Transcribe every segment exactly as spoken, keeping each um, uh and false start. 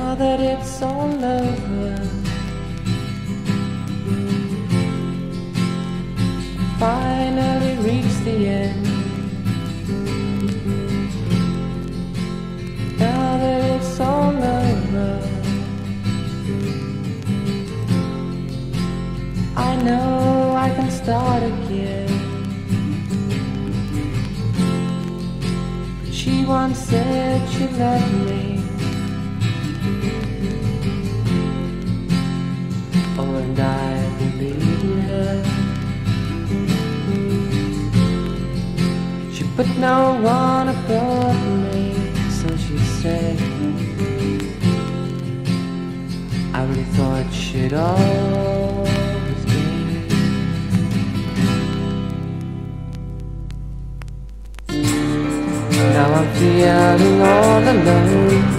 Now that it's all over, finally reached the end. Now that it's all over, I know I can start again. She once said she loved me, oh, and I believed her. She put no one above me, so she said, I really thought she'd always be. Now I'm feeling all alone.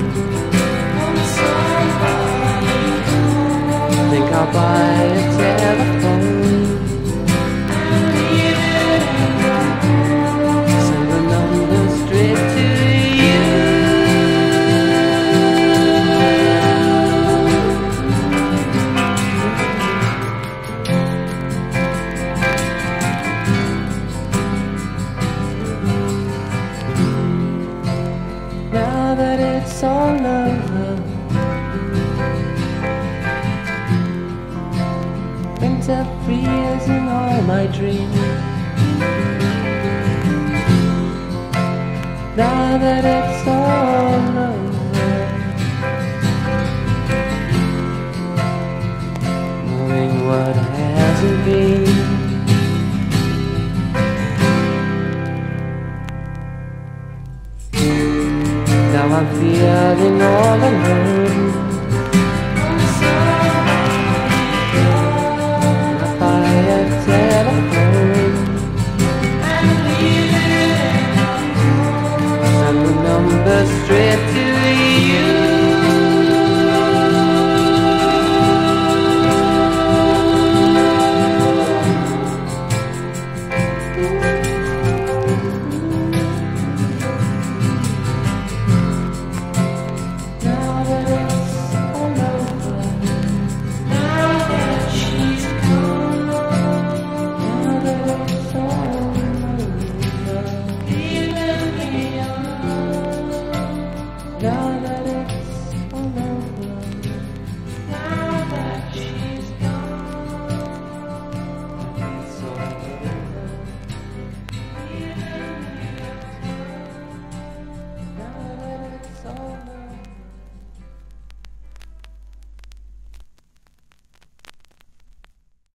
Think I'll buy a telephone, send the number straight to you. Now that it's all over, winter freezing all my dreams. Now that it's all over, knowing what hasn't been. Now I'm feeling all alone. I buy a telephone, send the number straight to